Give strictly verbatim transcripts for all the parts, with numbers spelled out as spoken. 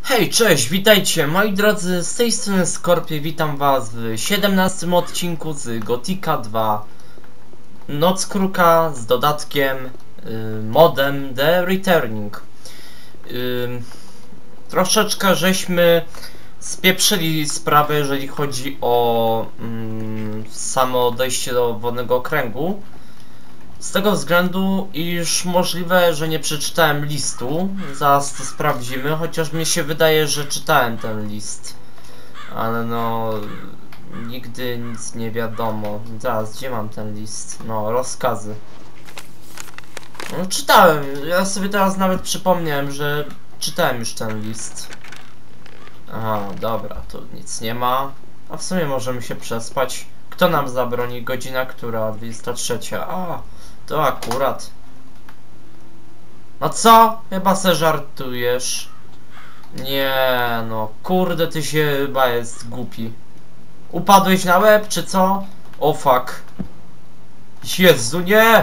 Hej, cześć, witajcie moi drodzy, z tej strony Skorpie, witam was w siedemnastym odcinku z Gothica dwa Noc Kruka z dodatkiem y, modem The Returning. y, Troszeczkę żeśmy spieprzyli sprawę, jeżeli chodzi o y, samo dojście do wodnego okręgu. Z tego względu, iż możliwe, że nie przeczytałem listu. Zaraz to sprawdzimy, chociaż mi się wydaje, że czytałem ten list. Ale no... nigdy nic nie wiadomo. Zaraz, gdzie mam ten list? No, rozkazy. No, czytałem. Ja sobie teraz nawet przypomniałem, że czytałem już ten list. Aha, dobra, tu nic nie ma. A w sumie możemy się przespać. Kto nam zabroni? Godzina która? dwudziesta trzecia. A, to akurat. No co? Chyba se żartujesz. Nie no, kurde, ty się chyba jest głupi. Upadłeś na łeb, czy co? O fuck. Jezu, nie!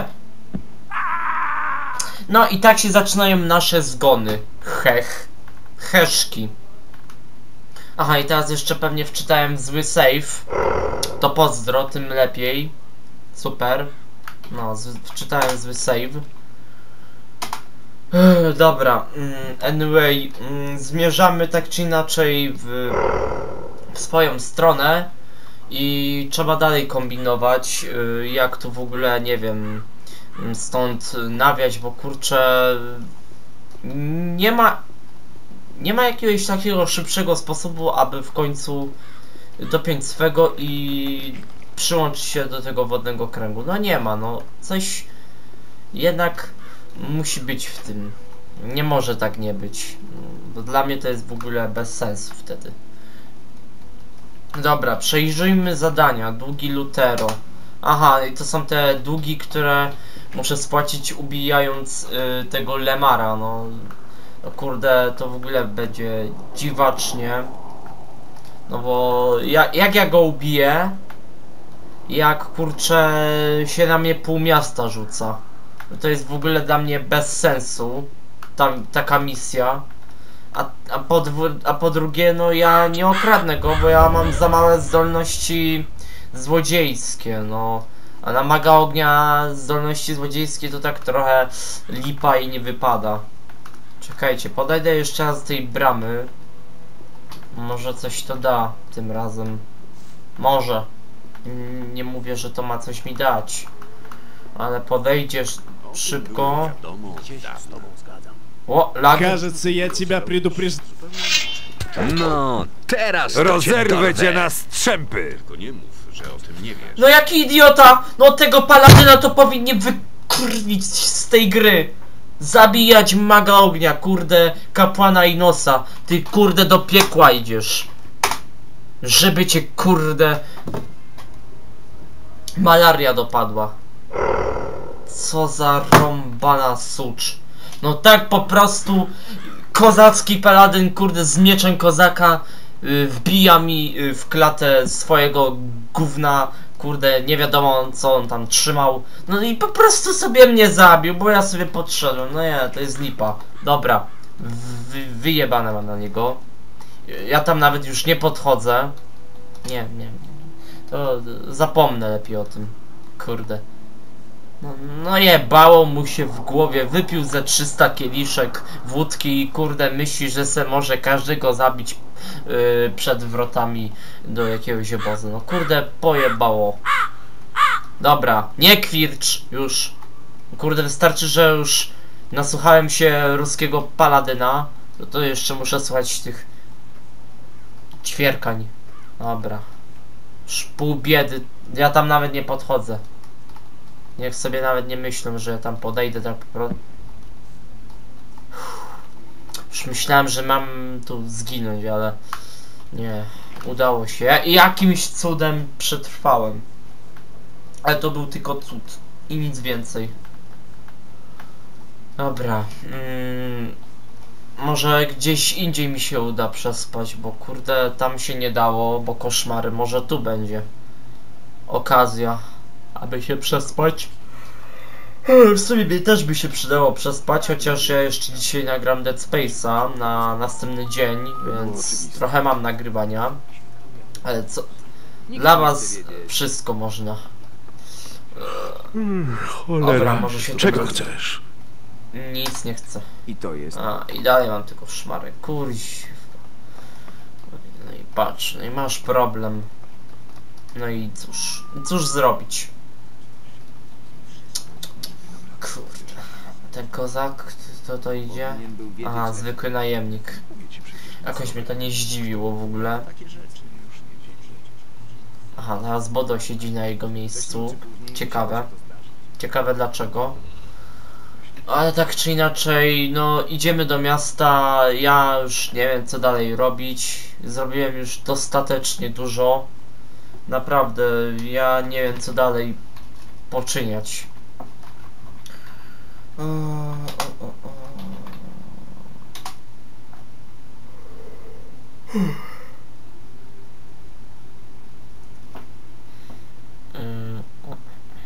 No i tak się zaczynają nasze zgony. Hech. Heszki. Aha, i teraz jeszcze pewnie wczytałem zły save. To pozdro, tym lepiej. Super. No, wczytałem zły save. Ech, dobra. Anyway, zmierzamy tak czy inaczej w, w swoją stronę. I trzeba dalej kombinować, jak tu w ogóle, nie wiem, stąd nawiać, bo kurczę, nie ma nie ma jakiegoś takiego szybszego sposobu, aby w końcu dopiąć swego i przyłączyć się do tego wodnego kręgu. No nie ma, no coś jednak musi być w tym. Nie może tak nie być, bo dla mnie to jest w ogóle bez sensu wtedy. Dobra, przejrzyjmy zadania. Długi Lutero. Aha, i to są te długi, które muszę spłacić ubijając y, tego Lemara, no. No kurde, to w ogóle będzie dziwacznie. No bo ja, jak ja go ubiję, jak kurczę się na mnie pół miasta rzuca. To jest w ogóle dla mnie bez sensu. Tam taka misja. A, a, po, a po drugie, no ja nie okradnę go, bo ja mam za małe zdolności złodziejskie, no. A na maga ognia zdolności złodziejskie to tak trochę lipa i nie wypada. Czekajcie, podejdę jeszcze raz do tej bramy. Może coś to da tym razem. Może. Nie mówię, że to ma coś mi dać. Ale podejdziesz szybko. O, lag. Кажется, я тебя предупреждал. No, teraz to Rozerwę cię cię na strzępy! Tylko nie mów, że o tym nie wiesz. No jaki idiota! No tego paladyna to powinien wykurwić z tej gry. Zabijać maga ognia, kurde, kapłana Inosa. Ty kurde do piekła idziesz. Żeby cię kurde malaria dopadła. Co za rąbana sucz. No tak po prostu kozacki paladyn, kurde, z mieczem kozaka yy, wbija mi yy, w klatę swojego gówna, kurde, nie wiadomo co on tam trzymał. No i po prostu sobie mnie zabił, bo ja sobie podszedłem. No nie, to jest lipa. Dobra, Wy, wyjebane mam na niego. Ja tam nawet już nie podchodzę. Nie, nie, to zapomnę lepiej o tym. Kurde. No, no jebało mu się w głowie, wypił ze trzysta kieliszek wódki i kurde myśli, że se może każdego zabić yy, przed wrotami do jakiegoś obozu. No kurde pojebało. Dobra, nie kwircz już. Kurde, wystarczy, że już nasłuchałem się ruskiego paladyna. To, to jeszcze muszę słuchać tych ćwierkań. Dobra. Już pół biedy. Ja tam nawet nie podchodzę. Niech sobie nawet nie myślą, że ja tam podejdę tak po prostu. Już myślałem, że mam tu zginąć, ale nie, udało się. I jakimś cudem przetrwałem. Ale to był tylko cud i nic więcej. Dobra. Mm, może gdzieś indziej mi się uda przespać, bo kurde tam się nie dało, bo koszmary. Może tu będzie okazja, aby się przespać. W sumie by- też by się przydało przespać, chociaż ja jeszcze dzisiaj nagram Dead Space'a na następny dzień, więc trochę mam nagrywania. Ale co? Dla was wszystko można. Dobra, może się Czego tu- chcesz? Nic nie chcę. I to jest. A, i dalej mam tylko szmarę. Kurś. No i patrz, no i masz problem. No i cóż, cóż zrobić? Kurde. Ten kozak, to to idzie? Powinien był wiedzieć Aha, lepiej. zwykły najemnik. Jakoś mnie to nie zdziwiło w ogóle. Aha, teraz Bodo siedzi na jego miejscu. Ciekawe. Ciekawe dlaczego. Ale tak czy inaczej, no idziemy do miasta. Ja już nie wiem co dalej robić. Zrobiłem już dostatecznie dużo. Naprawdę, ja nie wiem co dalej poczyniać. O, o, o, o. Ym, o.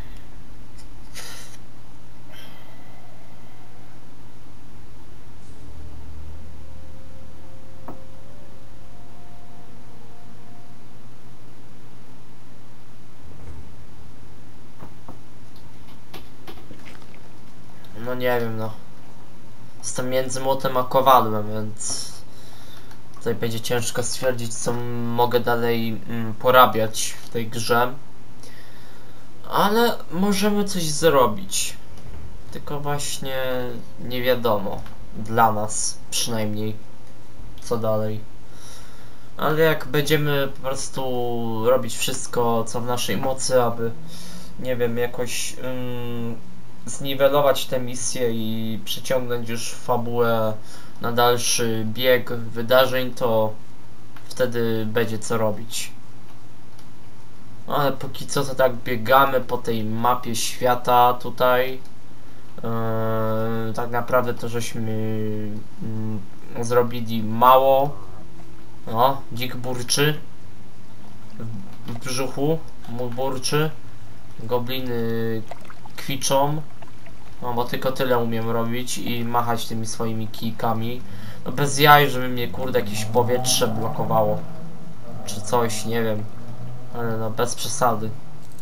No nie wiem, no. Jestem między młotem a kowadłem, więc tutaj będzie ciężko stwierdzić, co mogę dalej mm, porabiać w tej grze. Ale możemy coś zrobić. Tylko właśnie nie wiadomo. Dla nas przynajmniej. Co dalej. Ale jak będziemy po prostu robić wszystko, co w naszej mocy, aby nie wiem, jakoś ym, zniwelować tę misję i przyciągnąć już fabułę na dalszy bieg wydarzeń, to wtedy będzie co robić. Ale póki co to tak biegamy po tej mapie świata tutaj. Yy, tak naprawdę to żeśmy yy, zrobili mało. O, dzik burczy w, w brzuchu, mu burczy. Gobliny kwiczą. No bo tylko tyle umiem robić i machać tymi swoimi kijkami. No bez jaj, żeby mnie kurde jakieś powietrze blokowało. Czy coś, nie wiem. Ale no bez przesady.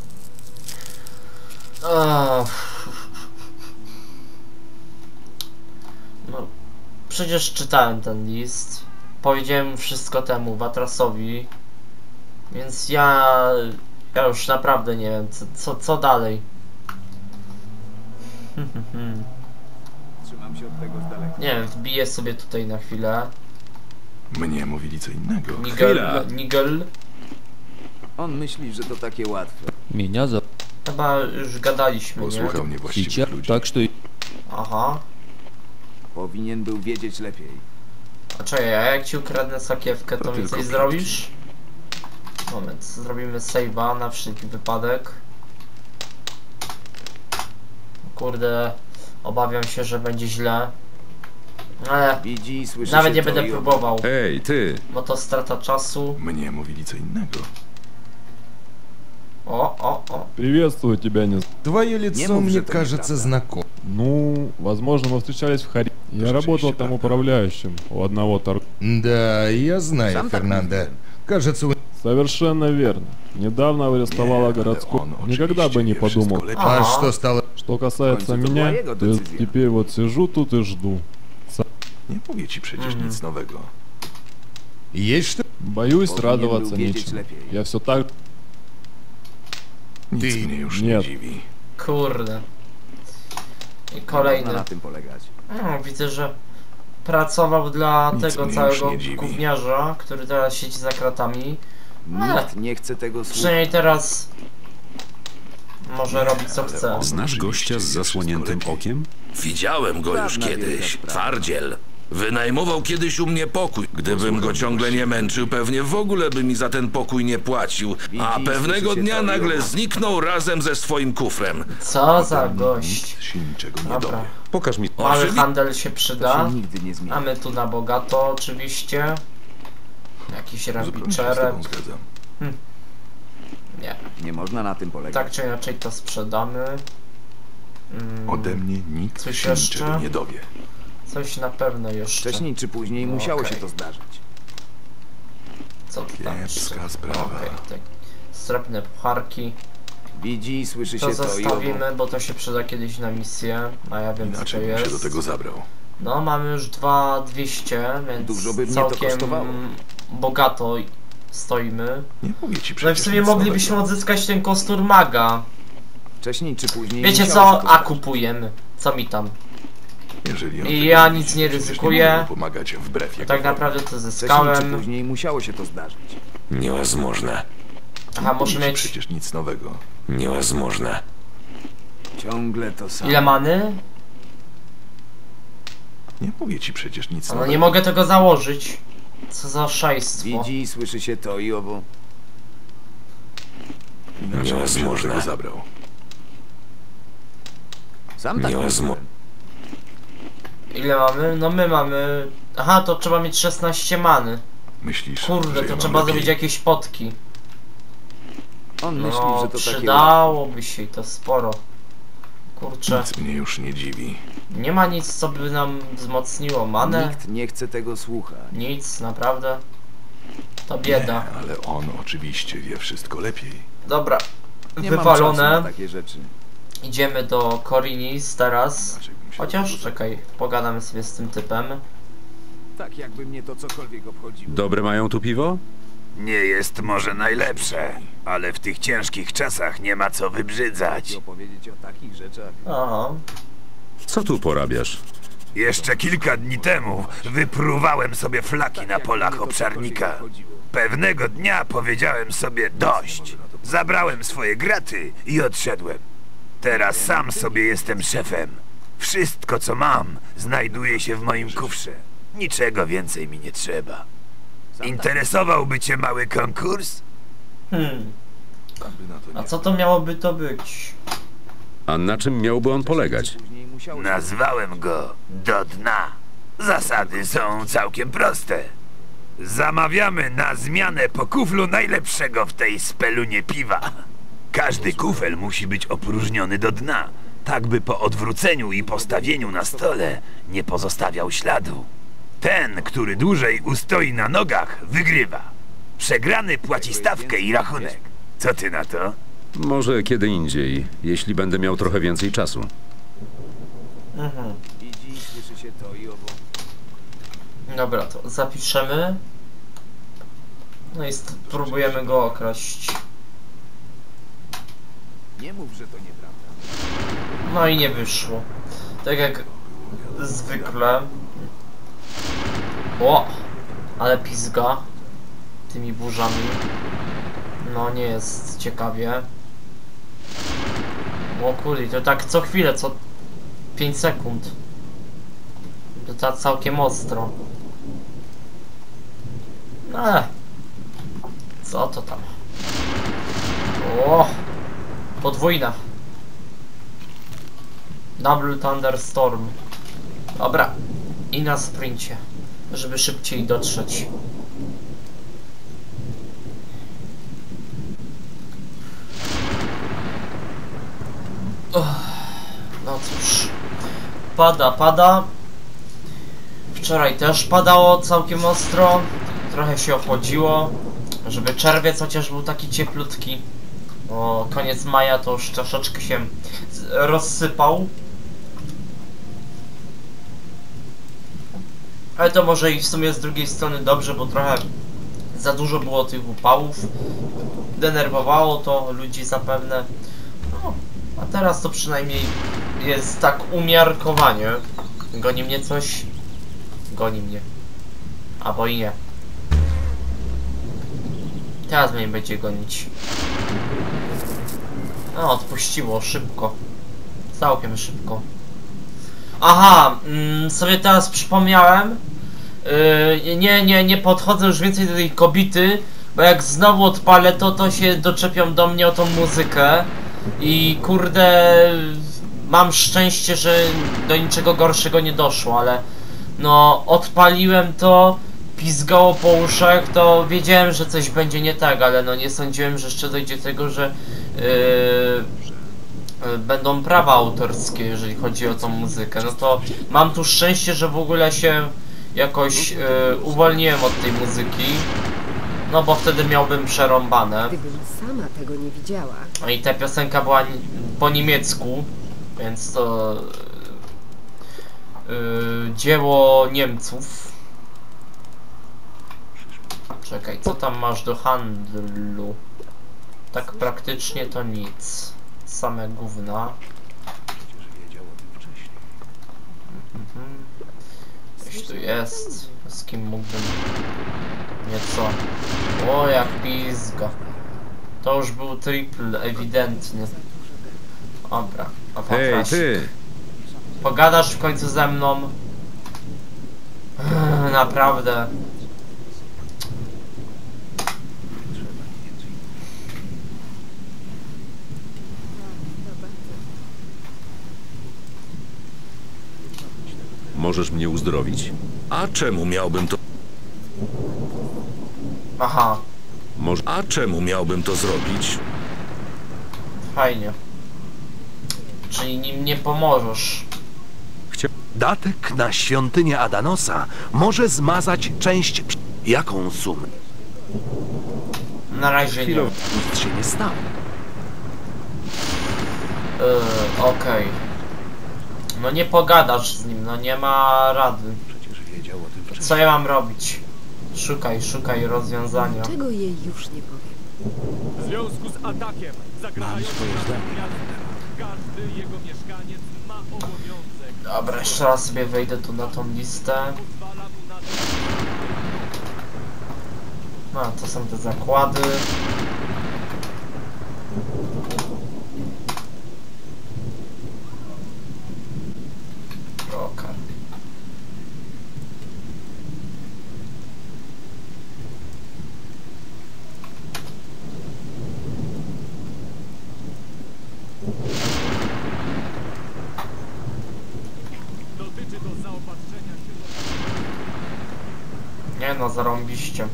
Uff. No przecież czytałem ten list. Powiedziałem wszystko temu Watrasowi. Więc ja... Ja już naprawdę nie wiem, co, co, co dalej. Trzymam się od tego z daleka. Nie wiem, wbiję sobie tutaj na chwilę. Mnie mówili co innego. Nigel, Nigel. On myśli, że to takie łatwe. Меня зовут Chyba już gadaliśmy, nie? Posłuchał niewłaściwych Сейчас, ludzi. так что Aha. Powinien był wiedzieć lepiej. A czekaj, a jak ci ukradnę sakiewkę, to, To mi tylko coś plotki. zrobisz? Moment, zrobimy save'a na wszelki wypadek. Kurde, obawiam się, że będzie źle. Ale Widzi i słyszy nawet się nie to będę i owo. próbował, Ej, ty! bo to strata czasu. Mnie mówili co innego. O, o, o. Приветствую тебя, не... Твое Не лицо мог мне же это кажется неправда. знакомым. Ну, возможно, мы встречались в Хари. Я Что работал чаще там так? управляющим у одного торг... Да, я знаю Сам так Фернандо. уверен? Кажется, у... Совершенно верно. Недавно арестовала Nie, ale городской. on Никогда oczywiście бы не wie wszystko подумал. lepiej. А Ага. что стало? Что касается В конце-то меня, была его то децизия. теперь вот сижу тут и жду. Nie mówię ci przecież Mhm. nic nowego. Есть что? Боюсь Powinien радоваться był wiedzieć нечему. lepiej. Я все так... Nic Ty- mnie już nie. nie dziwi. Kurde. I Nie kolejny. można na tym polegać. No, widzę, że pracował dla Nic tego mnie całego już nie dziwi. gówniarza, który teraz siedzi za kratami. Nikt nie chce tego słuchać. Przynajmniej teraz może robić co ale chce. on- Znasz gościa z Oczywiście wie zasłoniętym wszystko lepiej. okiem? Widziałem go już Dawna kiedyś. wielka sprawa. Twardziel. Wynajmował kiedyś u mnie pokój. Gdybym Posłucham go ciągle nie męczył, pewnie w ogóle by mi za ten pokój nie płacił. A Widzi, pewnego słyszy się dnia to i nagle owo. zniknął razem ze swoim kufrem. Co za Potem gość. Nikt się niczego nie Dobra. dowie. Pokaż mi. Mały Oczywi- handel się To przyda. się nigdy nie zmieni. Mamy tu na bogato oczywiście. Jakiś Zupełnie się z rabiczerek. tobą zgadzam. Nie. Nie można na tym polegać. Tak czy inaczej to sprzedamy. Mm, Ode mnie nikt Coś się jeszcze? niczego nie dowie. coś na pewno jeszcze. Wcześniej czy później musiało Okej. się to zdarzyć. Co tu tam jeszcze? Kiepska sprawa. Okej, tak. Srebrne pucharki. Widzi, słyszy To się to i owo. zostawimy, bo to się przyda kiedyś na misję, a ja wiem co to Inaczej bym się jest. do tego zabrał. No, mamy już dwa dwieście, więc Dużo by mnie to całkiem kosztowało. bogato stoimy. Nie mówię ci No i przecież w sumie nic moglibyśmy nowego. odzyskać ten kostur maga. Wcześniej czy później Wiecie musiało się co? to A zdarzyć. kupujemy. Co mi tam? Jeżeli on I tego ja nie nic widzi, nie przecież ryzykuję. Nie mogę pomagać wbrew jego Tak woli. naprawdę to Wcześniej czy zyskałem. później musiało się to zdarzyć. Невозможно. Aha, Nie może mówi ci mieć... przecież nic nowego. Невозможно. Ciągle to samo. Ile many? Nie mówię ci przecież nic No nowego. nie mogę tego założyć. Co za szajstwo. Widzi, słyszy się to i owo. Inaczej bym się do Невозможно. tego zabrał. Sam tak Невозможно. myślę. Ile mamy? No my mamy... Aha, to trzeba mieć szesnaście many. Myślisz, Kurde, że ja to mam trzeba lepiej? zrobić jakieś potki. On myśli, No, że to takie... przydałoby się i to sporo. Kurczę, Nic mnie już nie dziwi. nie ma nic, co by nam wzmocniło manę. Nikt nie chce tego słuchać. Nic, naprawdę. To Nie, bieda. ale on oczywiście wie wszystko lepiej. Dobra, Nie mam czasu na wywalone. takie rzeczy. Idziemy do Korinis teraz. Inaczej bym się do Chociaż, tego czekaj, pogadamy sobie z tym typem. Tak jakby mnie to cokolwiek obchodziło. Dobre mają tu piwo? Nie jest może najlepsze, ale w tych ciężkich czasach nie ma co wybrzydzać. I opowiedzieć o takich rzeczach. Aha. Co tu porabiasz? Jeszcze kilka dni temu wypruwałem sobie flaki na polach obszarnika. Pewnego dnia powiedziałem sobie dość. Zabrałem swoje graty i odszedłem. Teraz sam sobie jestem szefem. Wszystko co mam znajduje się w moim kufrze. Niczego więcej mi nie trzeba. Interesowałby cię mały konkurs? Hmm. by na to A nie... co to miałoby to być? A na czym miałby on polegać? Później musiało się Nazwałem go do dna. Zasady są całkiem proste. Zamawiamy na zmianę po kuflu najlepszego w tej spelunie piwa. Każdy kufel musi być opróżniony do dna, tak by po odwróceniu i postawieniu na stole nie pozostawiał śladu. Ten, który dłużej ustoi na nogach, wygrywa. Przegrany płaci stawkę i rachunek. Co ty na to? Może kiedy indziej, jeśli będę miał trochę więcej czasu. Mhm. widzi, słyszy się to i owo. Dobra, to zapiszemy. No i spróbujemy go okraść. Nie mów, że to nieprawda. No i nie wyszło. Tak jak zwykle. O! Ale pizga tymi burzami. No nie jest ciekawie. O kurde, to tak co chwilę, co pięć sekund. To tak całkiem ostro. Eee. Co to tam? O! Podwójna. Double Thunderstorm. Dobra. I na sprincie. Żeby szybciej dotrzeć. Uff, no cóż. Pada, pada. Wczoraj też padało całkiem ostro. Trochę się ochłodziło. Żeby czerwiec chociaż był taki cieplutki. O, koniec maja to już troszeczkę się rozsypał. Ale to może i w sumie z drugiej strony dobrze, bo trochę za dużo było tych upałów. Denerwowało to ludzi zapewne. No, a teraz to przynajmniej jest tak umiarkowanie. Goni mnie coś? Goni mnie. Albo i nie. Teraz mnie będzie gonić. No, odpuściło szybko. Całkiem szybko. Aha, mm, sobie teraz przypomniałem. Yy, nie, nie, nie podchodzę już więcej do tej kobity, bo jak znowu odpalę to, to się doczepią do mnie o tą muzykę. I kurde, mam szczęście, że do niczego gorszego nie doszło, ale no, odpaliłem to, pizgało po uszach, to wiedziałem, że coś będzie nie tak, ale no nie sądziłem, że jeszcze dojdzie do tego, że yy, y, będą prawa autorskie, jeżeli chodzi o tą muzykę. No to mam tu szczęście, że w ogóle się jakoś y, uwolniłem od tej muzyki. No bo wtedy miałbym przerąbane. Gdybym sama tego nie widziała. No i ta piosenka była ni- po niemiecku, więc to yy, dzieło Niemców. Czekaj, co tam masz do handlu? Tak praktycznie to nic. Same gówna. Mhm. Coś tu jest. Z kim mógłbym... Nieco. O, jak pizga. To już był triple, ewidentnie. Dobra, a Hej, poproszę. ty! Pogadasz w końcu ze mną? Eee, naprawdę. Możesz mnie uzdrowić? A czemu miałbym to... Aha, Może... A czemu miałbym to zrobić? fajnie. Czyli nim nie pomożesz. Datek na świątynię Adanosa może zmazać część... Jaką sumę? Na razie nie. Yy, Nic się nie stało. okej. No nie pogadasz z nim, no nie ma rady. Przecież wiedział o tym wcześniej. Co ja mam robić? Szukaj, szukaj rozwiązania. Czego jej już nie powiem. W związku z atakiem zagrażającym każdy jego mieszkaniec ma obowiązek. Dobra, jeszcze raz sobie wejdę tu na tą listę. Pozwala mu na to. No, to są te zakłady. Brokar. Dotyczy to zaopatrzenia się do... Nie no, zarąbiście.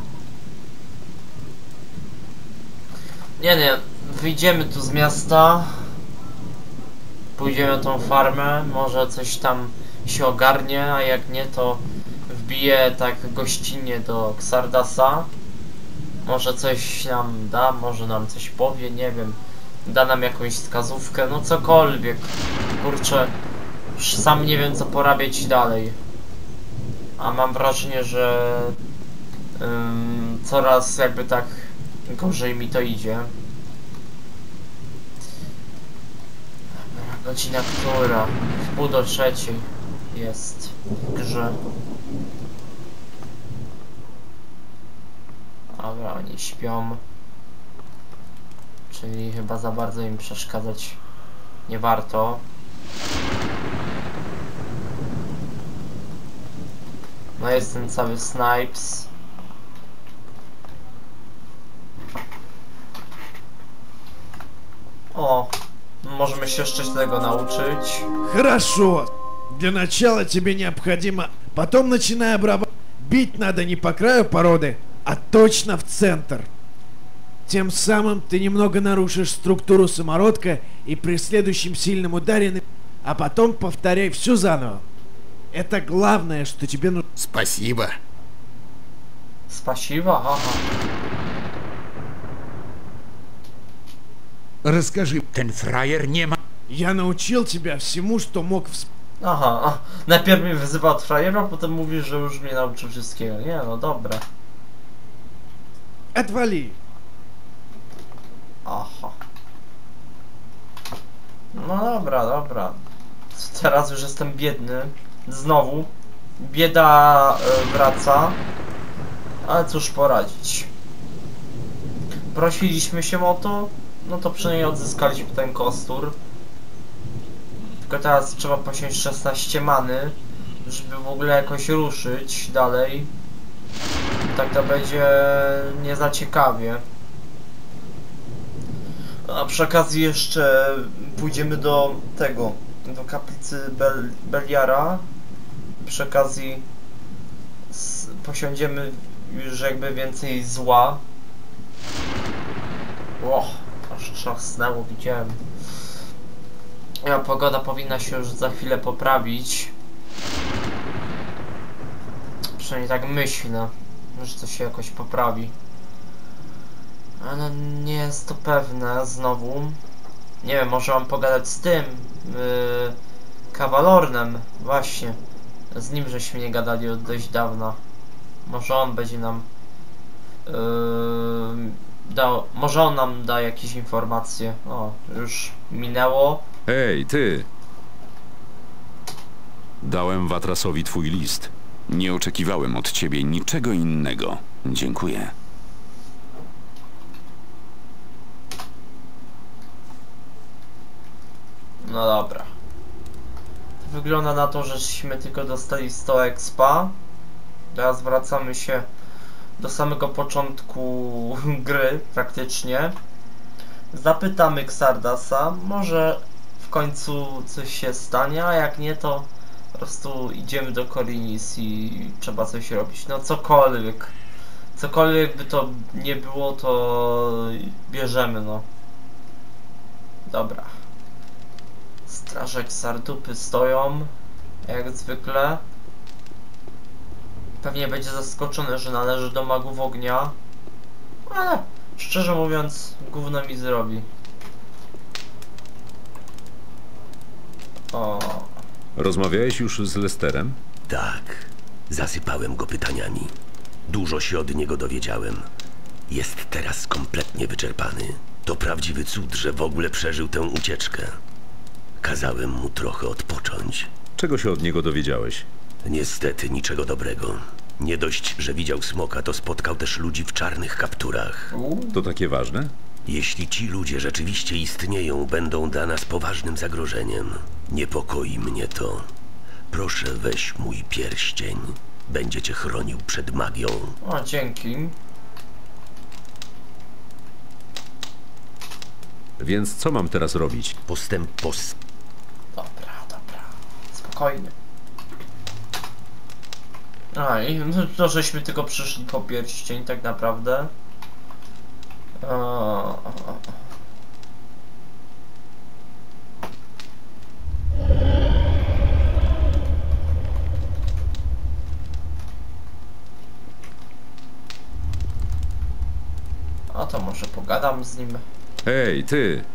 Nie, nie, wyjdziemy tu z miasta. Pójdziemy na tą farmę, może coś tam się ogarnie, a jak nie to wbiję tak gościnnie do Xardasa. Może coś nam da, może nam coś powie, nie wiem. Da nam jakąś wskazówkę, no cokolwiek. Kurczę, już sam nie wiem co porabiać dalej. A mam wrażenie, że ym, coraz jakby tak gorzej mi to idzie. Godzina która? W pół do trzeciej jest w grze. Dobra, oni śpią. Czyli chyba za bardzo im przeszkadzać nie warto. No jest ten cały Snipes. O, możemy się jeszcze tego nauczyć. Хорошо. Для начала тебе необходимо... Потом начинай обрабатывать. Бить надо не по краю породы, а точно в центр. Тем самым ты немного нарушишь структуру самородка и при следующем сильном ударе... на- А потом повторяй все заново. Это главное, что тебе нужно... Спасибо. Спасибо, ага. Расскажи. Ten frajer nie ma... Я научил тебя всему, что мог вспомнить. Aha, a, najpierw mnie wyzywa od frajera, potem mówi, że już mnie nauczy wszystkiego. Nie no, dobra. Отвали. Aha. No dobra, dobra. Teraz już jestem biedny. Znowu. Bieda y, wraca. Ale cóż poradzić. Prosiliśmy się o to, no to przynajmniej odzyskaliśmy ten kostur. Tylko teraz trzeba posiąść szesnaście many, żeby w ogóle jakoś ruszyć dalej. Tak to będzie nie za ciekawie. A przy okazji jeszcze pójdziemy do tego, do kaplicy Bel Beliara. Przy okazji s posiądziemy już jakby więcej zła. O, aż trzasnęło, widziałem. Ja, pogoda powinna się już za chwilę poprawić. Przynajmniej tak myślę, że to się jakoś poprawi. Ale nie jest to pewne znowu. Nie wiem, może mam pogadać z tym yy, Kawalornem, właśnie. Z nim żeśmy nie gadali od dość dawna. Może on będzie nam yy, dał, może on nam da jakieś informacje. O, już minęło. Hej, ty! Dałem Watrasowi twój list. Nie oczekiwałem od ciebie niczego innego. Dziękuję. No dobra. Wygląda na to, żeśmy tylko dostali sto expa. Teraz wracamy się do samego początku gry, praktycznie. Zapytamy Xardasa, może w końcu coś się stanie, a jak nie, to po prostu idziemy do Khorinis i trzeba coś robić. No cokolwiek. Cokolwiek by to nie było, to bierzemy, no. Dobra. Straże Xardupy stoją, jak zwykle. Pewnie będzie zaskoczony, że należy do magów ognia. Ale szczerze mówiąc, gówno mi zrobi. O. Rozmawiałeś już z Lesterem? Tak. Zasypałem go pytaniami. Dużo się od niego dowiedziałem. Jest teraz kompletnie wyczerpany. To prawdziwy cud, że w ogóle przeżył tę ucieczkę. Kazałem mu trochę odpocząć. Czego się od niego dowiedziałeś? Niestety niczego dobrego. Nie dość, że widział smoka, to spotkał też ludzi w czarnych kapturach. To takie ważne? Jeśli ci ludzie rzeczywiście istnieją, będą dla nas poważnym zagrożeniem. Niepokoi mnie to. Proszę, weź mój pierścień. Będzie cię chronił przed magią. O, dzięki. Więc co mam teraz robić? Postęp pos... Dobra, dobra. Spokojnie. A i no, to żeśmy tylko przyszli po pierścień tak naprawdę. O, o, o. A to może pogadam z nim. Hej, ty!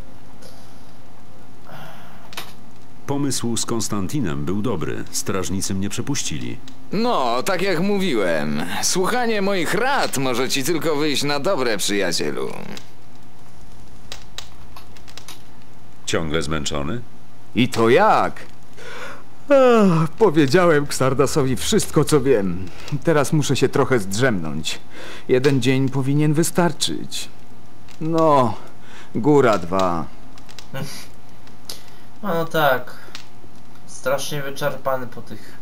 Pomysł z Konstantinem był dobry. Strażnicy mnie przepuścili. No, tak jak mówiłem. Słuchanie moich rad może ci tylko wyjść na dobre, przyjacielu. Ciągle zmęczony? I to jak? Ach, powiedziałem Xardasowi wszystko, co wiem. Teraz muszę się trochę zdrzemnąć. Jeden dzień powinien wystarczyć. No, góra dwa. No tak. Strasznie wyczerpany po tych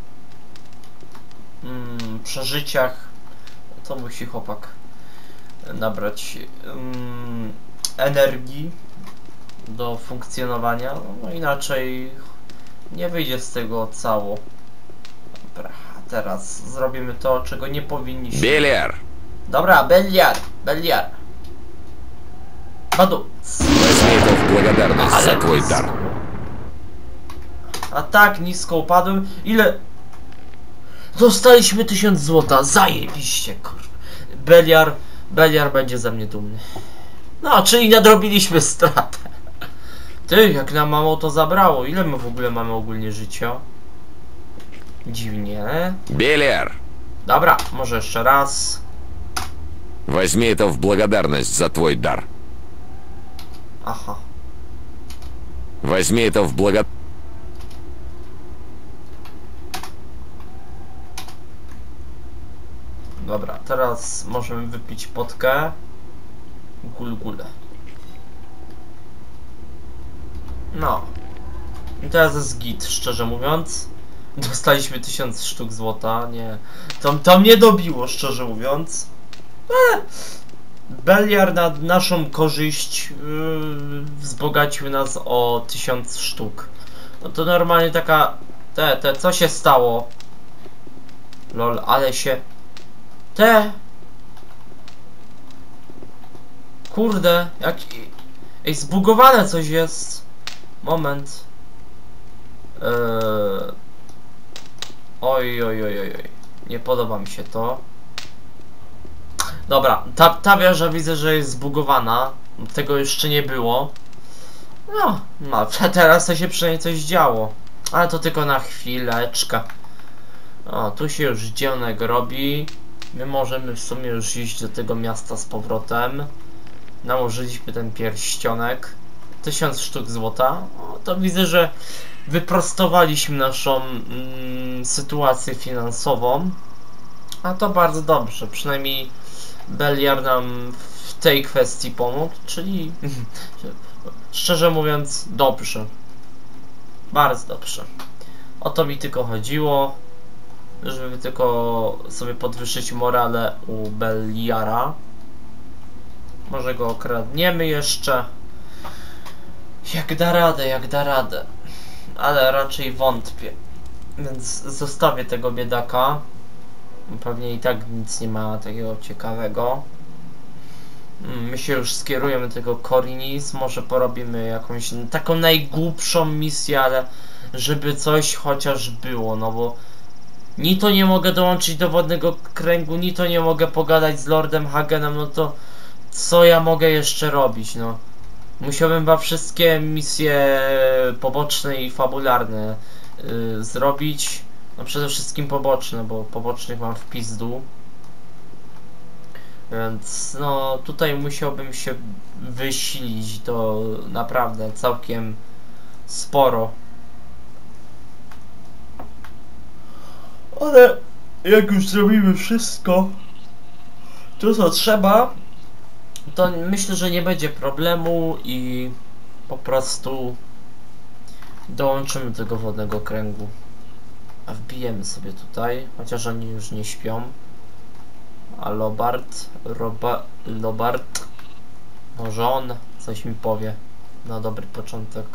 mm, przeżyciach. To musi chłopak nabrać mm, energii do funkcjonowania. No inaczej nie wyjdzie z tego cało. Dobra, a teraz zrobimy to, czego nie powinniśmy. Beliar! Dobra, Beliar, Beliar. Badu. Weźmie to w благодарność Ale za twój dar. A tak nisko upadłem. Ile? Dostaliśmy tysiąc złota. Zajebiście, kurwa. Beliar, Beliar będzie ze mnie dumny. No, czyli nadrobiliśmy stratę. Ty, jak nam mało to zabrało. Ile my w ogóle mamy ogólnie życia? Dziwnie. Beliar! Dobra, może jeszcze raz. Weźmie to w благодарность za twój dar. Aha. Weźmie to w благодарность. Dobra, teraz możemy wypić potkę. Gul gule. No. I teraz jest git, szczerze mówiąc. Dostaliśmy tysiąc sztuk złota, nie. To, to mnie dobiło, szczerze mówiąc. Ale Beliar na naszą korzyść yy, wzbogacił nas o tysiąc sztuk. No to normalnie taka... Te, te, co się stało? Lol, ale się... Te... Kurde, jak... Ej, zbugowane coś jest. Moment. Eee... Oj, oj, oj, oj, oj. Nie podoba mi się to. Dobra, ta, ta wieża widzę, że jest zbugowana. Tego jeszcze nie było. No, no, teraz to się przynajmniej coś działo. Ale to tylko na chwileczkę. O, tu się już dzienek robi. My możemy w sumie już iść do tego miasta z powrotem. Nałożyliśmy ten pierścionek. Tysiąc sztuk złota. O, to widzę, że wyprostowaliśmy naszą mm, sytuację finansową. A to bardzo dobrze. Przynajmniej Beliar nam w tej kwestii pomógł. Czyli szczerze mówiąc dobrze. Bardzo dobrze. O to mi tylko chodziło. Żeby tylko sobie podwyższyć morale u Beliara. Może go okradniemy jeszcze. Jak da radę, jak da radę. Ale raczej wątpię. Więc zostawię tego biedaka. Pewnie i tak nic nie ma takiego ciekawego. My się już skierujemy do tego Korinis. Może porobimy jakąś taką najgłupszą misję, ale żeby coś chociaż było, no bo ni to nie mogę dołączyć do wodnego kręgu, ni to nie mogę pogadać z Lordem Hagenem, no to co ja mogę jeszcze robić, no. Musiałbym chyba wszystkie misje poboczne i fabularne yy, zrobić. No przede wszystkim poboczne, bo pobocznych mam w pizdu. Więc no tutaj musiałbym się wysilić, to naprawdę całkiem sporo. Ale jak już zrobimy wszystko, to co trzeba, to myślę, że nie będzie problemu i po prostu dołączymy do tego wodnego kręgu. A wbijemy sobie tutaj, chociaż oni już nie śpią. A Lobart, Roba, Lobart, może on coś mi powie na dobry początek.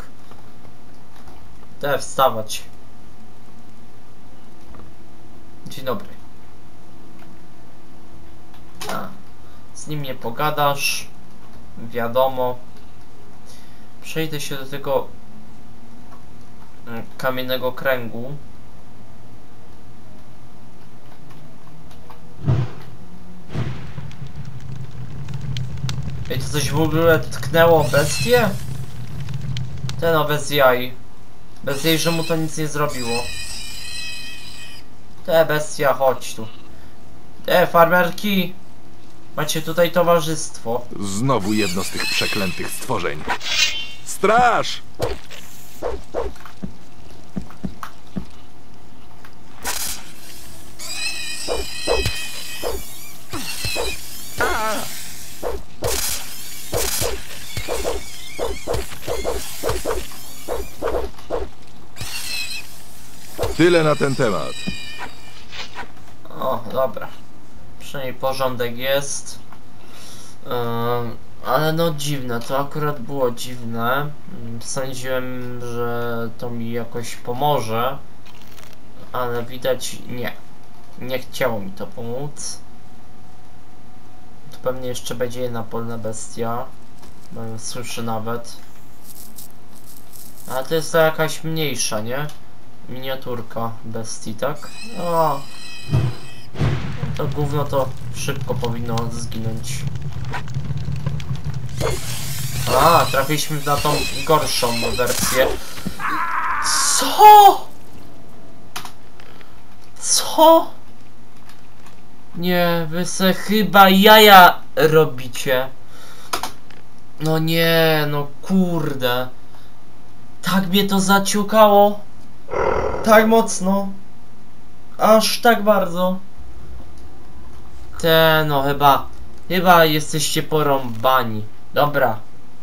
Te wstawać. Dzień dobry. A, z nim nie pogadasz. Wiadomo. Przejdę się do tego kamiennego kręgu. Ej, to coś w ogóle tknęło bestię? Ten no, bez jaj. Bez jej, że mu to nic nie zrobiło. Te bestia, chodź tu. Te farmerki. Macie tutaj towarzystwo. Znowu jedno z tych przeklętych stworzeń. Straż! Tyle na ten temat. O, dobra. Przynajmniej porządek jest. Yy, ale no dziwne, to akurat było dziwne. Sądziłem, że to mi jakoś pomoże. Ale widać nie. Nie chciało mi to pomóc. Tu pewnie jeszcze będzie jedna polna bestia. Bo ją słyszę nawet. Ale to jest to jakaś mniejsza, nie? Miniaturka bestii, tak? O. To gówno to szybko powinno zginąć. A, trafiliśmy na tą gorszą wersję. Co? Co? Nie, wy se chyba jaja robicie. No nie, no kurde. Tak mnie to zaciukało. Tak mocno. Aż tak bardzo. Te, no chyba. Chyba jesteście porąbani. Dobra.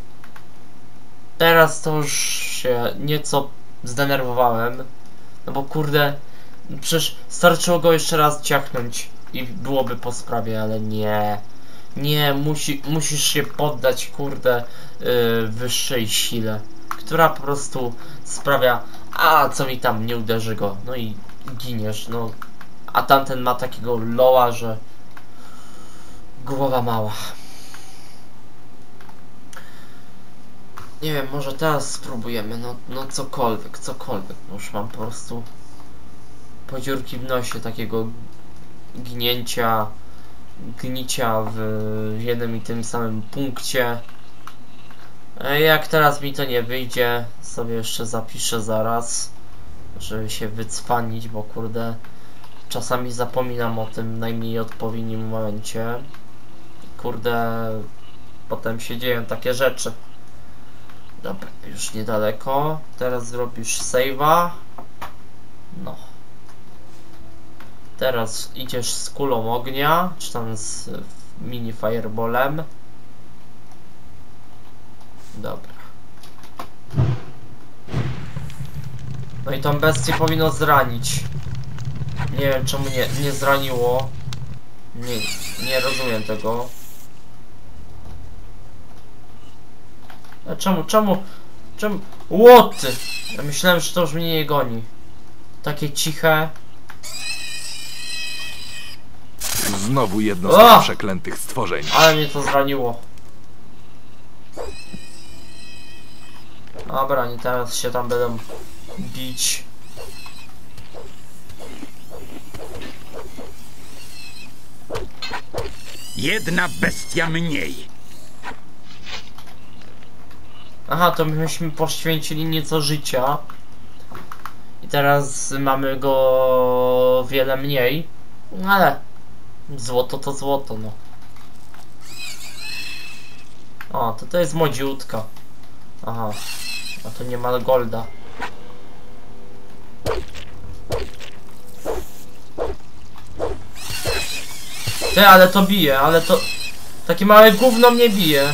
Teraz to już się nieco zdenerwowałem. No bo kurde. Przecież starczyło go jeszcze raz ciachnąć i byłoby po sprawie, ale nie. Nie, musi, musisz się poddać, kurde, yy, wyższej sile, która po prostu sprawia, a co mi tam, nie uderzy go, no i giniesz, no. A tamten ma takiego loa, że głowa mała. Nie wiem, może teraz spróbujemy, no, no cokolwiek, cokolwiek. No już mam po prostu podziurki w nosie, takiego gnięcia, gnicia w jednym i tym samym punkcie. Jak teraz mi to nie wyjdzie, sobie jeszcze zapiszę zaraz, żeby się wycwanić, bo kurde, czasami zapominam o tym w najmniej odpowiednim momencie. Kurde, potem się dzieją takie rzeczy. Dobra, już niedaleko. Teraz zrobisz save'a. No. Teraz idziesz z kulą ognia, czy tam z mini fireballem. Dobra. No i tą bestię powinno zranić. Nie wiem czemu nie, nie zraniło. Nie, nie rozumiem tego. A czemu, czemu, czemu? Łoty! Ja myślałem, że to już mnie nie goni. Takie ciche. Znowu jedno z O! tych przeklętych stworzeń. Ale mnie to zraniło. Dobra, nie teraz się tam będą bić. Jedna bestia mniej. Aha, to myśmy poświęcili nieco życia. I teraz mamy go wiele mniej. No ale złoto to złoto, no. O, to to jest młodziutka. Aha, a to nie ma golda. Ty, ale to bije, ale to... Takie małe gówno mnie bije.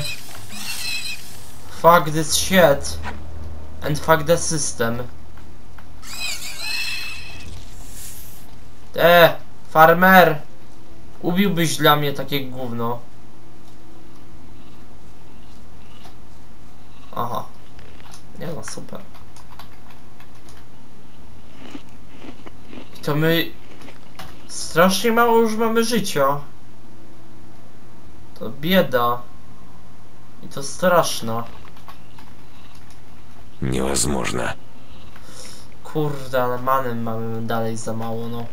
Fuck this shit. And fuck the system. Te, farmer. Ubiłbyś dla mnie takie gówno. Aha. Nie no, super. I to my... Strasznie mało już mamy życia. To bieda. I to straszna. Невозможно. Kurde, ale many mamy dalej za mało, no.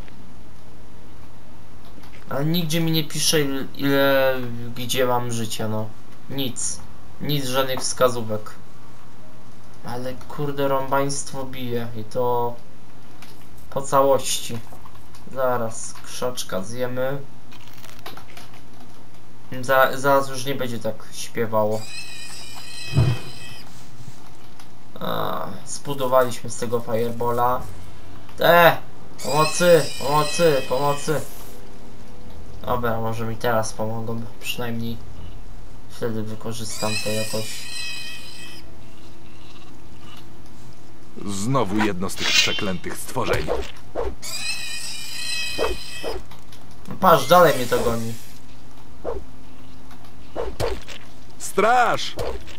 Ale nigdzie mi nie pisze ile, ile gdzie mam życia, no. Nic. Nic, żadnych wskazówek. Ale kurde, rąbaństwo bije i to po całości. Zaraz krzaczka zjemy. Za, zaraz już nie będzie tak śpiewało. A, zbudowaliśmy z tego firebola. Te! Pomocy! Pomocy! Pomocy! Dobra, może mi teraz pomogą. Przynajmniej wtedy wykorzystam to jakoś. Znowu jedno z tych przeklętych stworzeń. No patrz, dalej mnie to goni. Straż!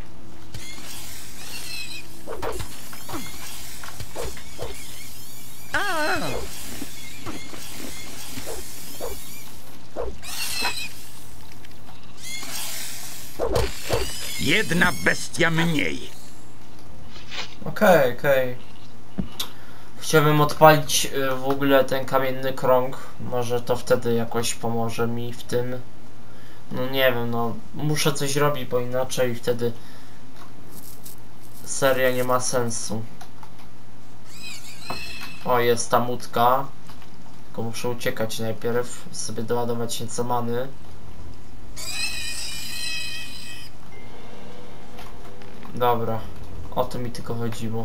Jedna bestia mniej. Okej, okay, okej. Okay. Chciałbym odpalić y, w ogóle ten kamienny krąg. Może to wtedy jakoś pomoże mi w tym. No nie wiem, no muszę coś robić, bo inaczej wtedy seria nie ma sensu. O, jest ta mutka. Tylko muszę uciekać najpierw, sobie doładować nieco many. Dobra, o to mi tylko chodziło.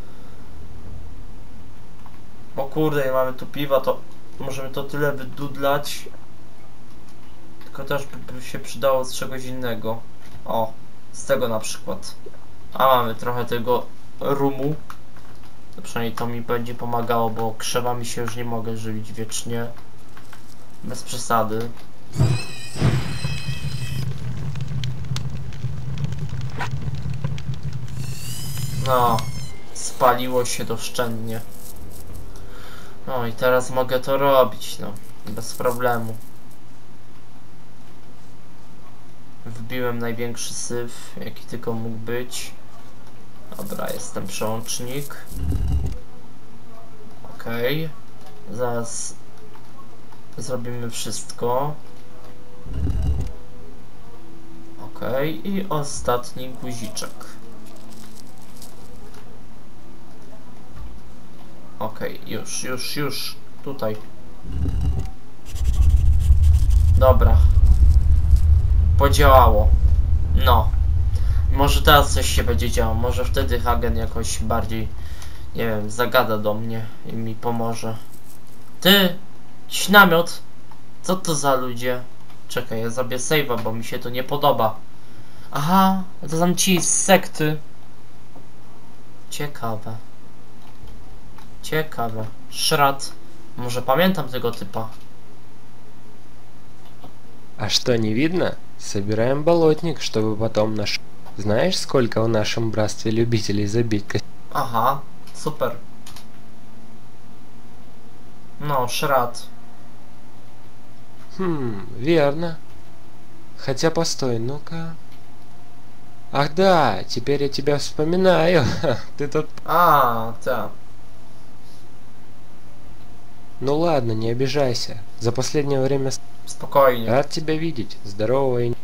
O kurde, nie mamy tu piwa, to możemy to tyle wydudlać. Tylko też by, by się przydało z czegoś innego. O, z tego na przykład. A mamy trochę tego rumu. To przynajmniej to mi będzie pomagało, bo krzewami się już nie mogę żywić wiecznie. Bez przesady. No, spaliło się doszczętnie. No i teraz mogę to robić, no, bez problemu. Wbiłem największy syf, jaki tylko mógł być. Dobra, jest ten przełącznik. Okej. Okay. Zaraz zrobimy wszystko. Okej. Okay. I ostatni guziczek. Okej, okay. już, już, już. Tutaj. Dobra. Podziałało. No. Może teraz coś się będzie działo. Może wtedy Hagen jakoś bardziej, nie wiem, zagada do mnie i mi pomoże. Ty! Jakiś namiot? Co to za ludzie? Czekaj, ja zrobię save'a, bo mi się to nie podoba. Aha, to są ci z sekty. Ciekawe. Ciekawe. Szrat. Może pamiętam tego typa. А что, не видно? Собираем болотник, чтобы потом наш... Знаешь, сколько в нашем братстве любителей забить ко... Aha, super. No, szrat. Хм, верно. Хотя постой, ну-ка... Ах да, теперь я тебя вспоминаю. Ты тут... А, да. Ну ладно, не обижайся. За последнее время... Спокойнее. Рад тебя видеть. Здорово и...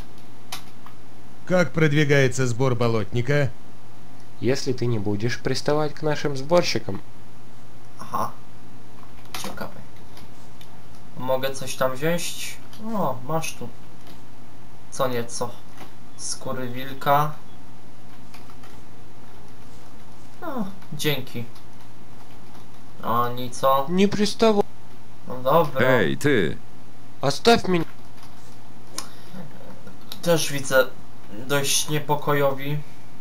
Как продвигается сбор болотника? Если ты не будешь приставать к нашим сборщикам. Aha. Ciekawe. Mogę coś tam wziąć? O, masz tu. Co nieco. Skóry wilka. No, dzięki. Ani co? Nie przystało. No dobra. Ej, ty! Оставь меня. Też widzę dość niepokojowi.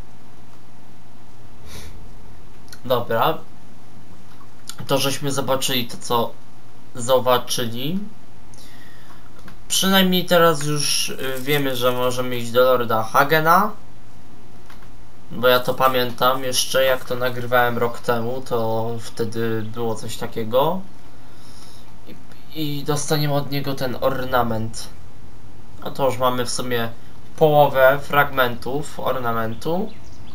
Dobra. To żeśmy zobaczyli to, co zobaczyli. Przynajmniej teraz już wiemy, że możemy iść do Lorda Hagena. Bo ja to pamiętam jeszcze, jak to nagrywałem rok temu, to wtedy było coś takiego. I, i dostaniemy od niego ten ornament. A to już mamy w sumie połowę fragmentów ornamentu.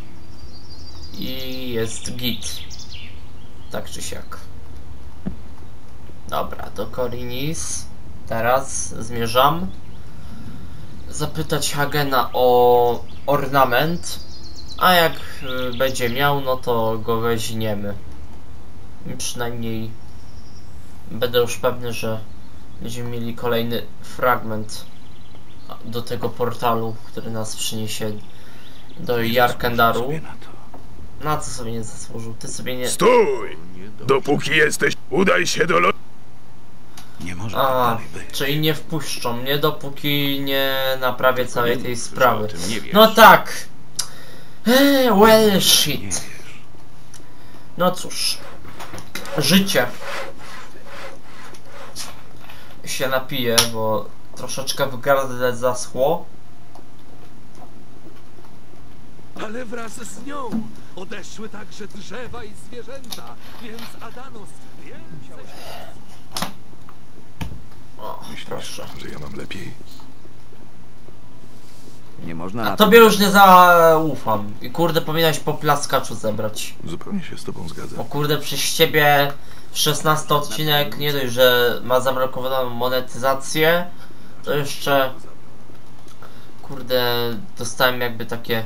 I jest git. Tak czy siak. Dobra, do Korinis. Teraz zmierzam. Zapytać Hagena o ornament. A jak y, będzie miał, no to go weźmiemy. I przynajmniej będę już pewny, że będziemy mieli kolejny fragment do tego portalu, który nas przyniesie do Jarkendaru. Na co sobie nie zasłużył? Ty sobie nie... Stój! Dopóki jesteś, udaj się do lo... Nie może A, czyli nie wpuszczą mnie, dopóki nie naprawię całej tej sprawy. No tak! Eee, well shit. No cóż. Życie. Się napiję, bo troszeczkę w gardle zaschło. Ale wraz z nią odeszły także drzewa i zwierzęta, więc Adanos więcej... O, proszę. Że ja mam lepiej. Nie można. A tobie już nie zaufam. I kurde, powinnaś po plaskaczu zebrać. Zupełnie się z tobą zgadzam. O kurde, przez ciebie szesnasty odcinek nie dość, że ma zablokowaną monetyzację, to jeszcze kurde, dostałem jakby takie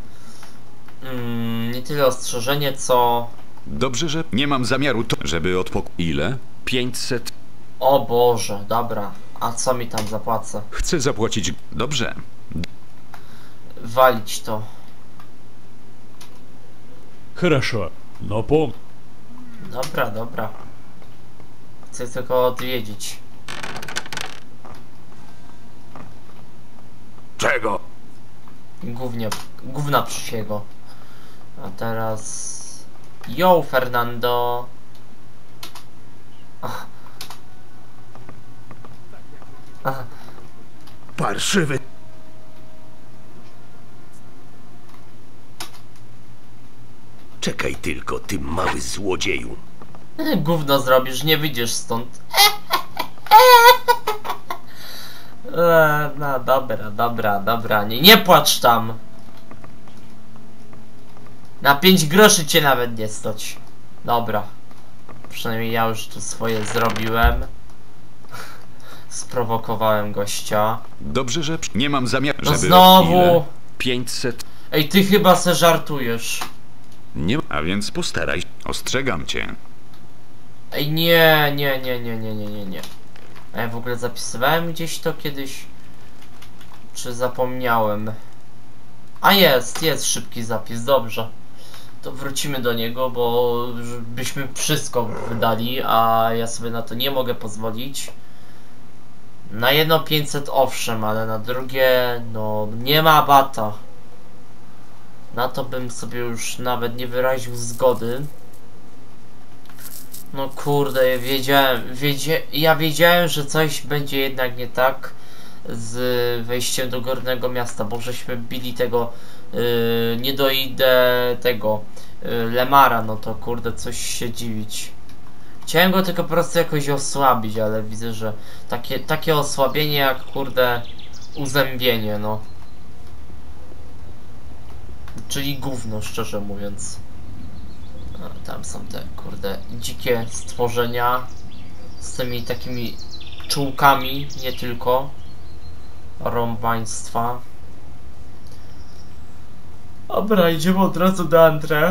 mm, nie tyle ostrzeżenie, co... Dobrze, że nie mam zamiaru to, żeby odpok... Ile? pięćset. O Boże, dobra. A co mi tam zapłacę? Chcę zapłacić... Dobrze. Walić to. Хорошо, но пом... Dobra, dobra. Chcę tylko odwiedzić. Czego? Gównie, gówna przysiego. A teraz... Yo, Fernando. Ach. Ach. Parszywy. Czekaj tylko, ty mały złodzieju. Gówno zrobisz, nie wyjdziesz stąd. E, no dobra, dobra, dobra, nie, nie płacz tam. Na pięć groszy cię nawet nie stać. Dobra. Przynajmniej ja już tu swoje zrobiłem. Sprowokowałem gościa. Dobrze, że nie mam zamiaru, No żeby... znowu! Ile? pięćset... Ej, ty chyba se żartujesz. Nie, a więc postaraj. Ostrzegam cię. Ej, nie, nie, nie, nie, nie, nie, nie, nie. A ja w ogóle zapisywałem gdzieś to kiedyś? Czy zapomniałem? A jest, jest szybki zapis, dobrze. To wrócimy do niego, bo byśmy wszystko wydali, a ja sobie na to nie mogę pozwolić. Na jedno pięćset owszem, ale na drugie, no nie ma bata. Na to bym sobie już nawet nie wyraził zgody. No kurde, ja wiedziałem, wiedzie, ja wiedziałem, że coś będzie jednak nie tak z wejściem do Górnego Miasta, bo żeśmy bili tego, yy, nie dojdę tego yy, Lemara, no to kurde, coś się dziwić. Chciałem go tylko po prostu jakoś osłabić, ale widzę, że takie, takie osłabienie jak kurde uzębienie, no. Czyli gówno, szczerze mówiąc. A, tam są te kurde dzikie stworzenia z tymi takimi czułkami, nie tylko rąbaństwa. Dobra, idziemy od razu do Andre.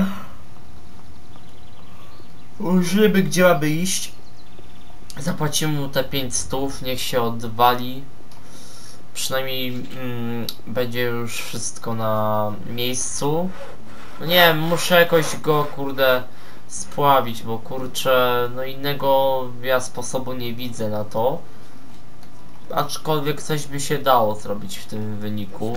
Już wiemy, gdzie mamy iść. Zapłacimy mu te pięć stów, niech się odwali. Przynajmniej mm, będzie już wszystko na miejscu. No nie wiem, muszę jakoś go kurde spławić, bo kurczę, no innego ja sposobu nie widzę na to. Aczkolwiek coś by się dało zrobić w tym wyniku.